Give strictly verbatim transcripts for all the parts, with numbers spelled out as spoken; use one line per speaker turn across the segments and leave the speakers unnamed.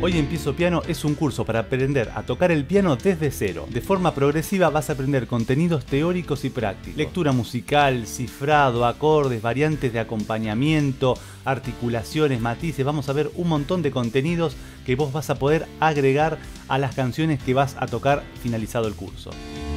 Hoy Empiezo Piano es un curso para aprender a tocar el piano desde cero. De forma progresiva vas a aprender contenidos teóricos y prácticos. Lectura musical, cifrado, acordes, variantes de acompañamiento, articulaciones, matices. Vamos a ver un montón de contenidos que vos vas a poder agregar a las canciones que vas a tocar finalizado el curso.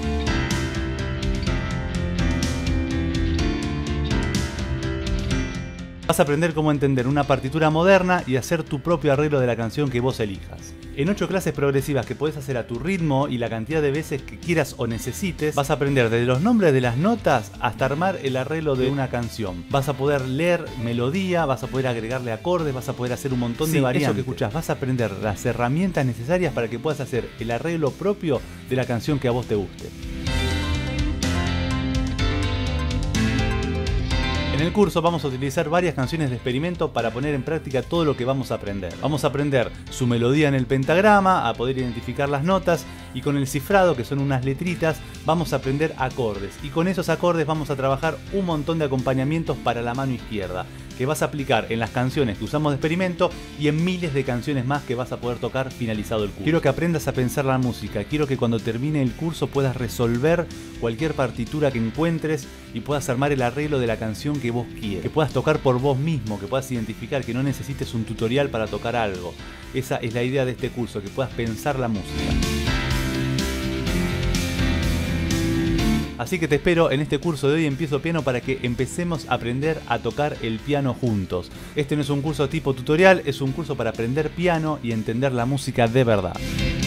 Vas a aprender cómo entender una partitura moderna y hacer tu propio arreglo de la canción que vos elijas. En ocho clases progresivas que podés hacer a tu ritmo y la cantidad de veces que quieras o necesites, vas a aprender desde los nombres de las notas hasta armar el arreglo de una canción. Vas a poder leer melodía, vas a poder agregarle acordes, vas a poder hacer un montón sí, de variantes. Eso que escuchás, vas a aprender las herramientas necesarias para que puedas hacer el arreglo propio de la canción que a vos te guste. En el curso vamos a utilizar varias canciones de experimento para poner en práctica todo lo que vamos a aprender. Vamos a aprender su melodía en el pentagrama, a poder identificar las notas, y con el cifrado, que son unas letritas, vamos a aprender acordes. Y con esos acordes vamos a trabajar un montón de acompañamientos para la mano izquierda, que vas a aplicar en las canciones que usamos de experimento y en miles de canciones más que vas a poder tocar finalizado el curso. Quiero que aprendas a pensar la música, quiero que cuando termine el curso puedas resolver cualquier partitura que encuentres y puedas armar el arreglo de la canción que vos quieras, que puedas tocar por vos mismo, que puedas identificar, que no necesites un tutorial para tocar algo. Esa es la idea de este curso, que puedas pensar la música. Así que te espero en este curso de Hoy Empiezo Piano para que empecemos a aprender a tocar el piano juntos. Este no es un curso tipo tutorial, es un curso para aprender piano y entender la música de verdad.